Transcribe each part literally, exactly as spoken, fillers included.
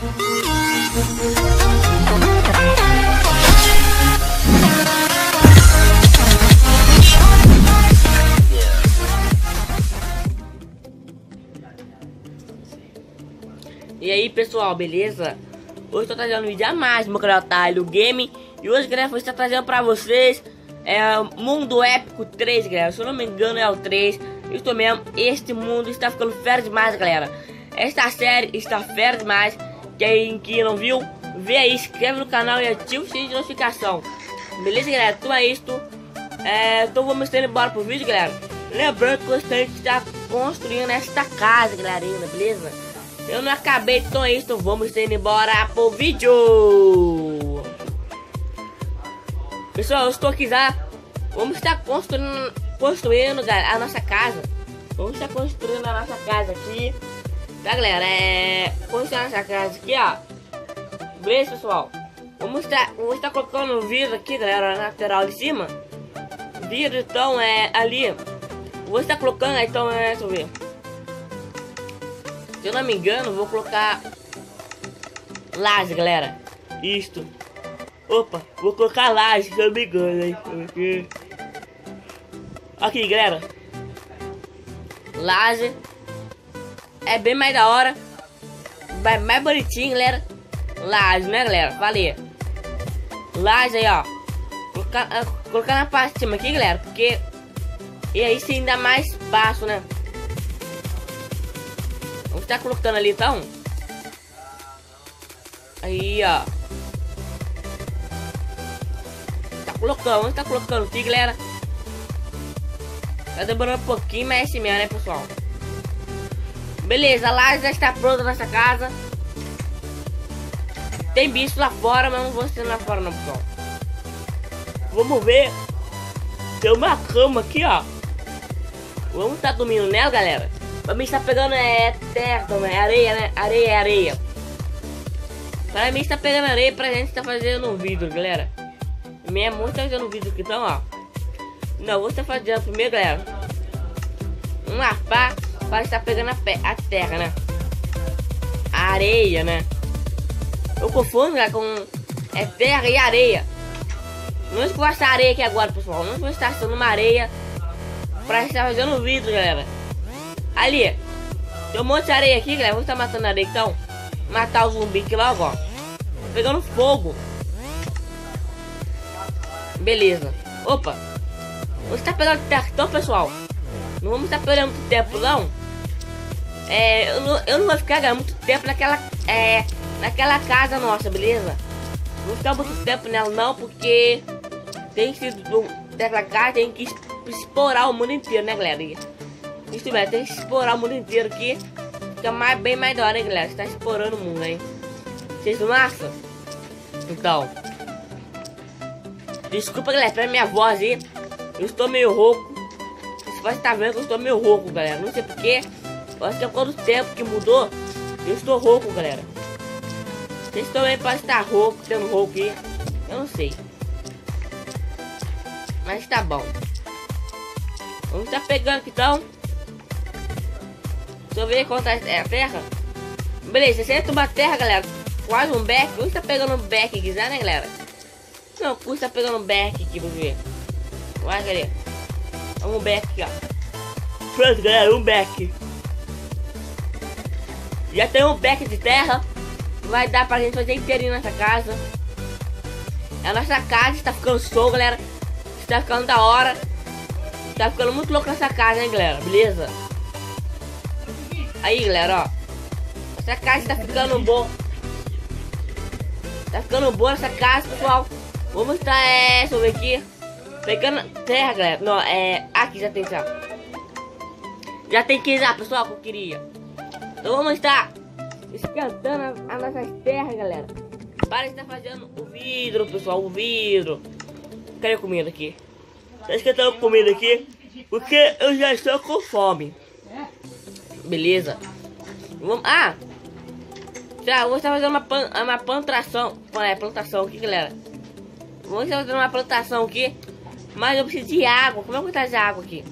E aí pessoal, beleza? Hoje estou trazendo um vídeo a mais do meu canal Talho Game. E hoje, galera, vou estar trazendo pra vocês é, Mundo Épico três, galera. Se eu não me engano é o três. Isso mesmo, este mundo está ficando fera demais, galera. Esta série está fera demais. Quem que não viu, vê aí, inscreve no canal e ativa o sininho de notificação. Beleza, galera? Então é isto. É, então vamos estar indo embora pro vídeo, galera. Lembrando que gostaria de estar construindo esta casa, galera, ainda, beleza? Eu não acabei, então é isso, vamos indo embora pro vídeo. Pessoal, eu estou aqui já. Vamos estar construindo, construindo a nossa casa. Vamos estar construindo a nossa casa aqui. Tá, galera? É... Construindo a nossa casa aqui, ó. Beleza, pessoal? Vamos estar, vamos estar colocando o vidro aqui, galera, na lateral de cima. Vidro, então, é ali. Vou estar colocando, então, é... Deixa eu ver. Se eu não me engano, vou colocar laje, galera. Isto. Opa, vou colocar laje, se eu não me engano, hein? Aqui, aqui, galera. Laje. É bem mais da hora. Mais bonitinho, galera. Laje, né, galera? Valeu. Laje aí, ó. Colocar, colocar na parte de cima aqui, galera. Porque... E aí sim dá mais baixo, né? Vamos estar colocando ali, então. Aí, ó. Tá colocando, vamos estar colocando aqui, galera. Tá demorando um pouquinho, mas é assim mesmo, né, pessoal? Beleza, a laje já está pronta nessa casa. Tem bicho lá fora, mas não vou ser lá fora não, pessoal. Vamos ver. Tem uma cama aqui, ó. Vamos estar dormindo nela, galera. Pra mim está pegando é terra, é areia, né? Areia é areia. Para mim está pegando areia pra gente estar fazendo um vidro, galera. Minha mãe está fazendo um vidro aqui, então, ó. Não, vou estar fazendo primeiro, galera. Uma pá para estar pegando a, pé, a terra, né? A areia, né? Eu confundo, galera, com é terra e areia. Não vou essa areia aqui agora, pessoal. Não vou estar achando uma areia pra estar fazendo um vidro, galera. Ali, tem um monte de areia aqui, galera. Vamos estar matando a areia, então. Matar o zumbi aqui logo, ó. Pegando fogo. Beleza. Opa. Vamos estar pegando terra, então, pessoal. Não vamos estar perdendo muito tempo, não. É, eu não, eu não vou ficar ganhando muito tempo naquela, é, naquela casa nossa, beleza? Não vou ficar muito tempo nela, não, porque tem que dessa casa, tem que explorar o mundo inteiro, né, galera? Isso mesmo, tem que explorar o mundo inteiro aqui. Fica mais, bem mais da hora, hein, galera? Você tá explorando o mundo, hein? Vocês não acham? Então. Desculpa, galera, pela minha voz aí. Eu estou meio rouco. Você pode estar vendo que eu estou meio rouco, galera. Não sei porquê. Eu acho que é por causa do tempo que mudou. Eu estou rouco, galera. Vocês também podem estar rouco, tendo rouco aí. Eu não sei. Mas tá bom. Vamos estar pegando aqui, então. Deixa eu ver quanto é a terra. Beleza, sessenta uma terra, galera. Quase um back. Vamos estar pegando um back aqui, né, galera? Não, custa pegando um back aqui, vamos ver. Vai, galera. Vamos um back aqui, ó. Pronto, galera, um back. Já tem um back de terra. Vai dar pra gente fazer inteirinho nessa casa. A nossa casa está ficando show, galera. Está ficando da hora. Tá ficando muito louco essa casa, hein, galera? Beleza? Aí, galera, ó. Essa casa tá ficando boa. Tá ficando boa essa casa, pessoal. Vamos estar, é... Deixa eu ver aqui. Pegando terra, galera. Não, é... Aqui já tem já. Já tem que já, pessoal, que eu queria. Então vamos estar esquentando as nossas terras, galera. Para estar fazendo o vidro, pessoal. O vidro. Cadê a comida aqui? Tá esquentando comida aqui. Porque eu já estou com fome. Beleza. Vamos... Ah! Já, vou estar fazendo uma, pan... uma plantação. É, plantação aqui, galera. Vou estar fazendo uma plantação aqui. Mas eu preciso de água. Como é que eu vou trazer água aqui?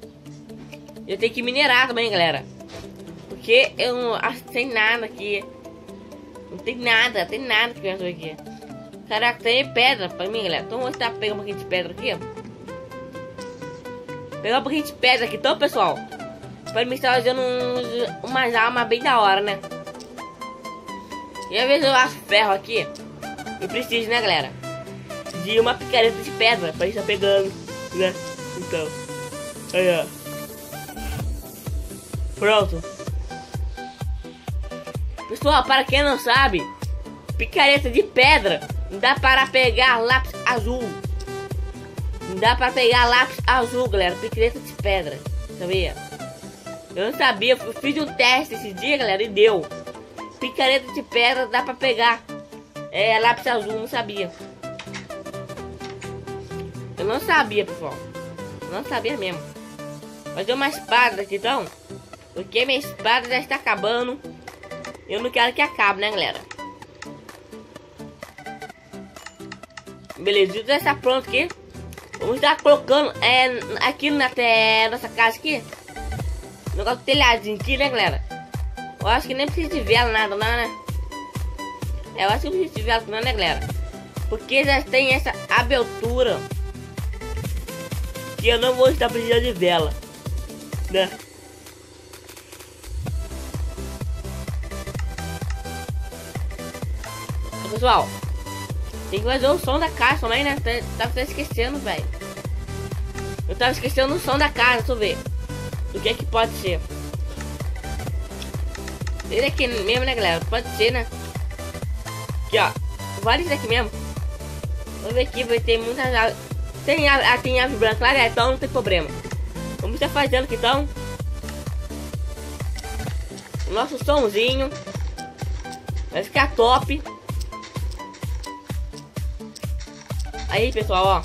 Eu tenho que minerar também, galera. Porque eu não achei nada aqui. Não tem nada, tem nada que eu aqui. Caraca, tem pedra pra mim, galera. Então vou estar pegando um pouquinho de pedra aqui. Pegar um pouquinho de pedra aqui, então, pessoal. Pra mim estar fazendo uns, umas armas bem da hora, né? E às vezes eu acho ferro aqui. Eu preciso, né, galera? De uma picareta de pedra pra estar pegando, né? Então, aí, ó. Pronto. Pessoal, para quem não sabe, picareta de pedra não dá para pegar lápis azul. Não dá para pegar lápis azul, galera. Picareta de pedra, sabia? Eu não sabia, eu fiz um teste esse dia, galera, e deu. Picareta de pedra dá para pegar é, lápis azul, não sabia. Eu não sabia, pessoal. Eu não sabia mesmo. Fazer uma espada aqui, então. Porque minha espada já está acabando. Eu não quero que acabe, né, galera? Beleza, já está pronto aqui. Vamos estar colocando é, aqui na te, nossa casa aqui. No negócio do telhadinho aqui, né, galera? Eu acho que nem precisa de vela, nada, não, né? É, eu acho que não precisa de vela, não, né, galera? Porque já tem essa abertura que eu não vou estar precisando de vela, né? Pessoal, tem que fazer o som da casa também, né? Tava esquecendo, velho. Eu tava esquecendo o som da casa, deixa eu ver. Do que é que pode ser. Ele aqui mesmo, né, galera? Pode ser, né? Aqui, ó. Vários aqui mesmo. Vamos ver aqui, vai ter muitas aves. Tem ave, tem ave branca lá, né? Então não tem problema. Vamos estar fazendo aqui, então. O nosso somzinho. Vai ficar top. Aí, pessoal, ó.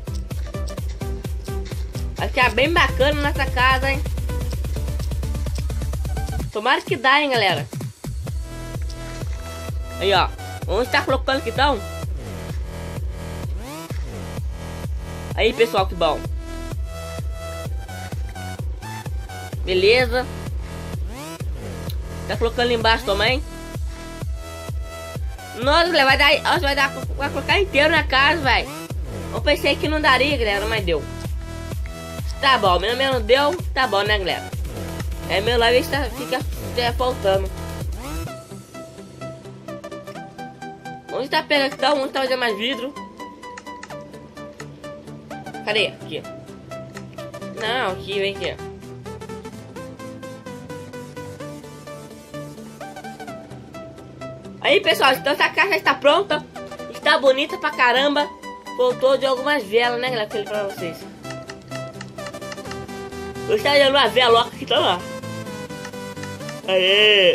Vai ficar bem bacana nessa casa, hein? Tomara que dá, hein, galera. Aí, ó. Vamos estar colocando aqui, então. Aí, pessoal, que bom. Beleza. Tá colocando ali embaixo também. Nossa, vai dar, nossa, vai dar, vai colocar inteiro na casa, velho. Eu pensei que não daria, galera, mas deu. Tá bom, pelo menos deu, tá bom, né, galera? É, meu live está, fica é, faltando. Vamos estar pegando então, vamos estar fazendo mais vidro. Cadê? Aqui. Não, aqui, vem aqui. Aí, pessoal, então essa caixa está pronta. Está bonita pra caramba. Faltou de algumas velas, né, galera? Que eu falei pra vocês. Eu estou dando uma vela aqui, tá lá. Aê!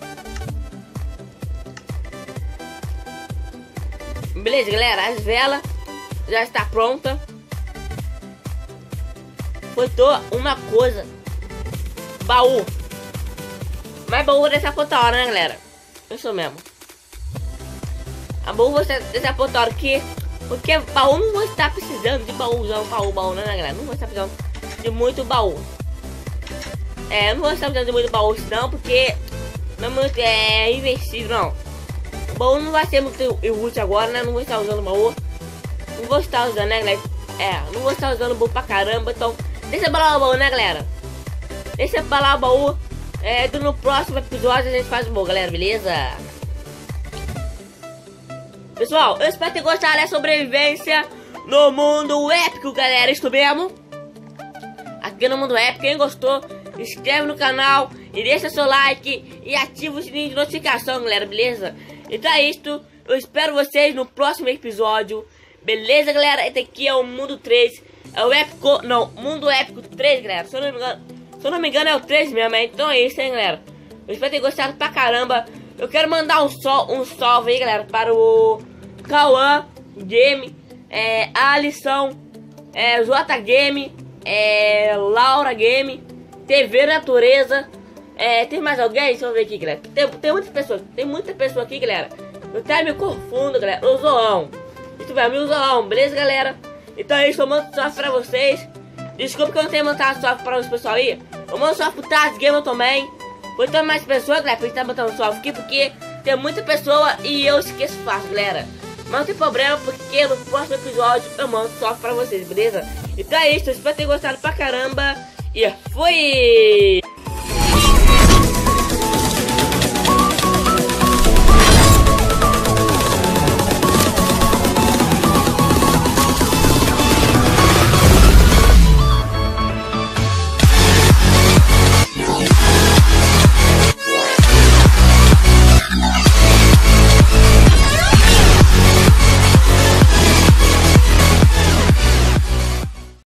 Beleza, galera. As velas já está pronta. Faltou uma coisa. Baú. Mas baú dessa puta hora, né, galera? Isso mesmo. A baú você dessa puta hora aqui. Porque baú não vou estar precisando de baúzão, baú, baú, né, galera? Não vou estar precisando de muito baú. É, eu não vou estar precisando de muito baú, não, porque não é muito é, invencível, não. O baú não vai ser muito útil agora, né? Não vou estar usando baú. Não vou estar usando, né, galera? É, não vou estar usando baú pra caramba, então deixa eu balar o baú, né, galera? Deixa eu balar o baú. É, no próximo episódio a gente faz o baú, galera, beleza? Pessoal, eu espero ter gostado da sobrevivência no mundo épico, galera. Isso mesmo. Aqui no mundo épico, quem gostou, se inscreve no canal e deixa seu like e ativa o sininho de notificação, galera, beleza? Então é isso. Eu espero vocês no próximo episódio. Beleza, galera? Esse aqui é o Mundo três. É o épico, não, Mundo Épico três, galera. Se eu não me engano, se eu não me engano é o três mesmo, hein? Então é isso, hein, galera? Eu espero ter gostado pra caramba. Eu quero mandar um, sol, um salve aí, galera, para o Cauã Game, é, Alisson, é, J Game, é, Laura Game, T V Natureza. É, tem mais alguém? Deixa eu ver aqui, galera. Tem, tem muitas pessoas, tem muita pessoa aqui, galera. Eu até me confundo, galera. O Zoão. Isso vai, o Zoão, beleza, galera? Então é isso, eu mando salve pra vocês. Desculpa que eu não tenho mandado salve para os pessoal aí. Eu mando salve pro Taz Gamer também. Foi tão mais pessoas, galera, pra gente tá botando salve aqui, porque tem muita pessoa e eu esqueço fácil, galera. Mas não tem problema, porque no próximo episódio eu mando só pra vocês, beleza? Então é isso, eu espero ter gostado pra caramba. E fui!